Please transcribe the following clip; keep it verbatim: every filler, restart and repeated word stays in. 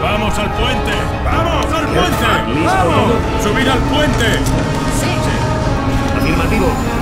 ¡Vamos al puente! ¡Vamos al puente! ¿Listo ¡Vamos! todo? ¡Subir al puente! Afirmativo.